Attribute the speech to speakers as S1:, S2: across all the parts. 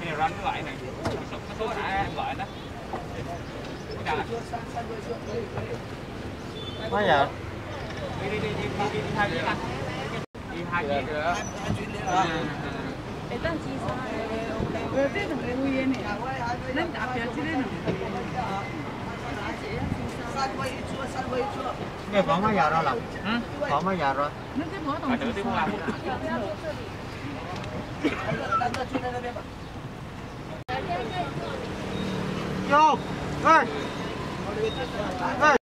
S1: Nhiều rắn loại này, số lại loại đó.
S2: Quá giờ.
S1: Đi hai chiếc anh. Đi hai chiếc nữa.
S3: 일단 지사. 왜 빼는 왜 우연히? 난 앞에 지르는.
S2: Cái bỏ mấy giờ rồi làm? Bỏ mấy giờ rồi?
S3: nó cái bỏ đồng.
S1: Tự tiếng làm.
S2: Vô. Ê. Ê.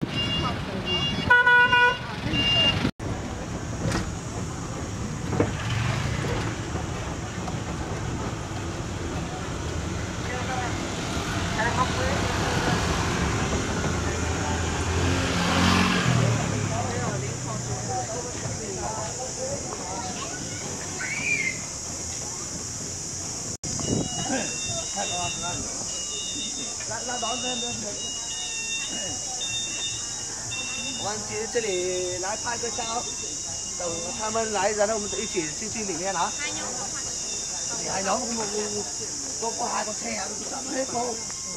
S4: 我们这里来拍个照，等他们来，然后我们一起进去里面啊。hai nhóm có hai con xe sẵn hết cô.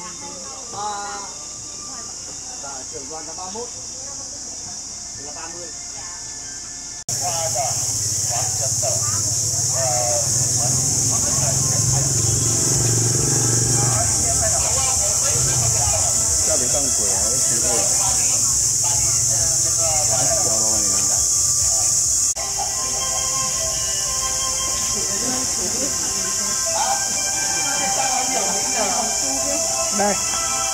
S4: Trưởng đoàn là 31, là 30.
S5: 这里更贵啊，挺贵的。
S2: Đây.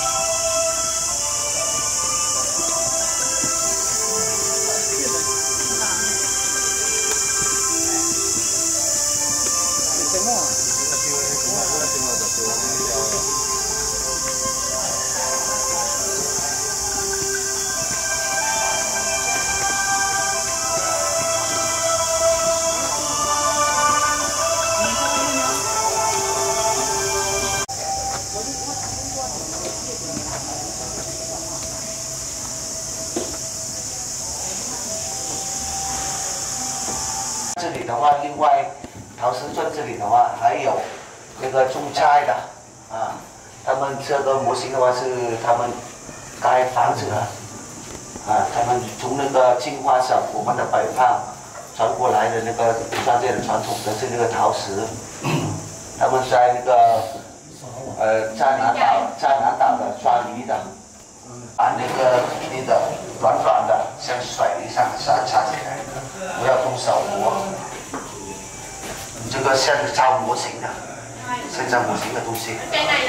S4: 这里的话，另外陶石村这里的话，还有那个种菜的啊，他们这个模型的话是他们盖房子的啊，他们从那个青花省我们的北方传过来的那个商界的传统的是那个陶石，他们在那个在南岛的抓鱼的，把那个那个软软的像水一样插起来，不要动手磨。这个像造模型的，像造模型的东西。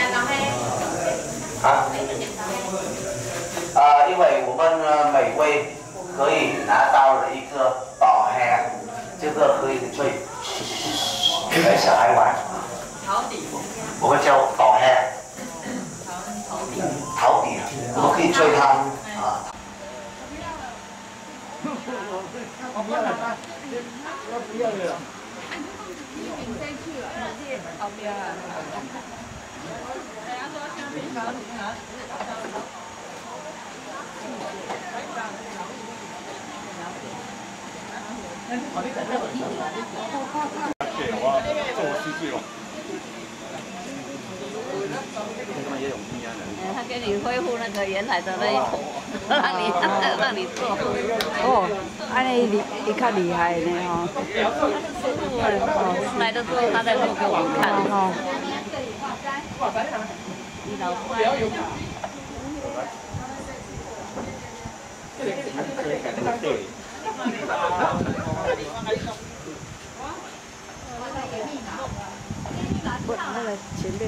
S4: 因为我们每位可以拿到了一个宝盒，这个可以追给小孩玩。我们叫宝盒。陶笛，我们可以追它啊。
S3: 他给你恢复那个原来的那一口，让你做。
S6: 哦，安尼你较厉害呢吼。
S3: 来的时候他在录给我们看。哦。你老婆。
S6: 不，那个前面。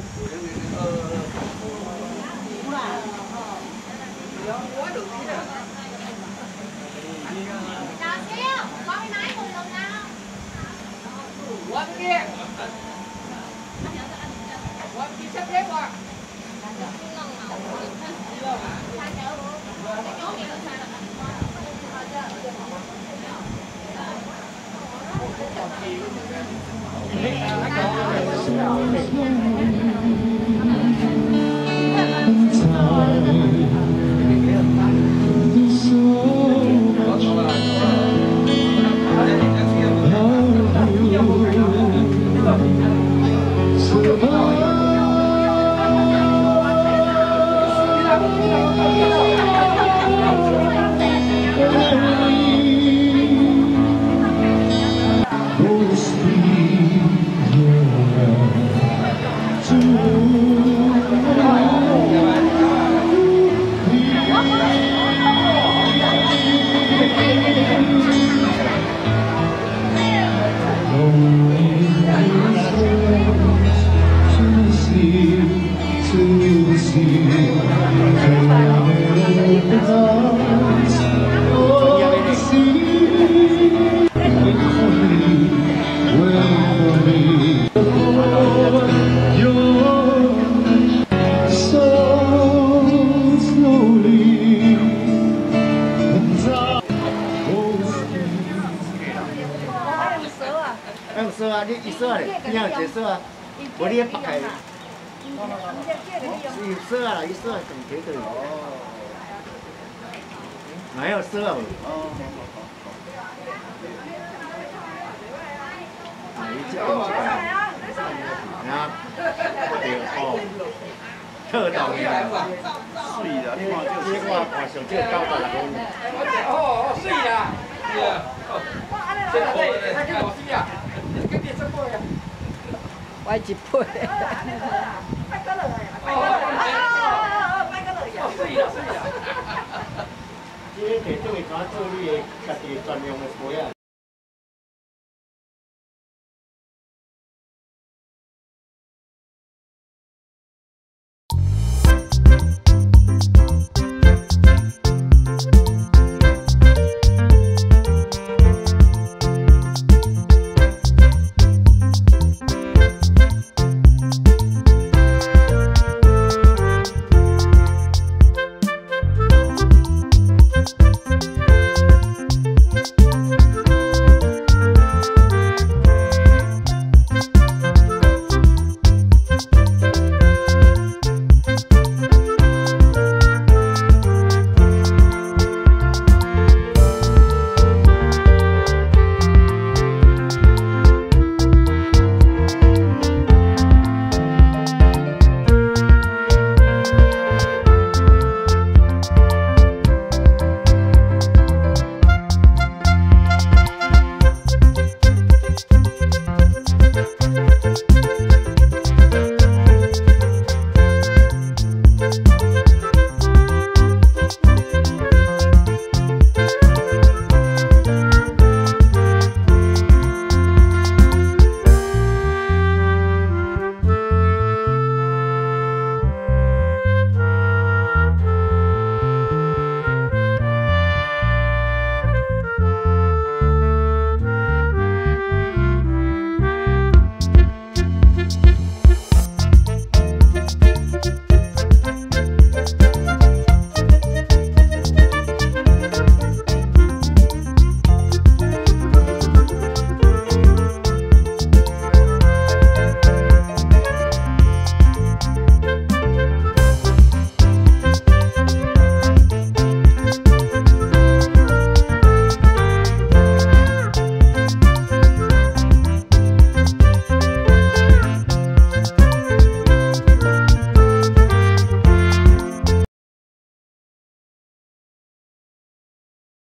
S7: Survive.
S2: 你一色嘞，边有一色啊？无你白开。一色啊，一色整齐的。哪有色啊？啊，你这边这边。啊，对哦。特等的，水啦，你看这我看上这9个人。
S1: 哦，水啦，是啊。这个他叫我水啊，跟你说过呀。
S6: 我一杯。
S1: 水啦，水啦。
S2: 这个地方做你的家己专用的杯啊。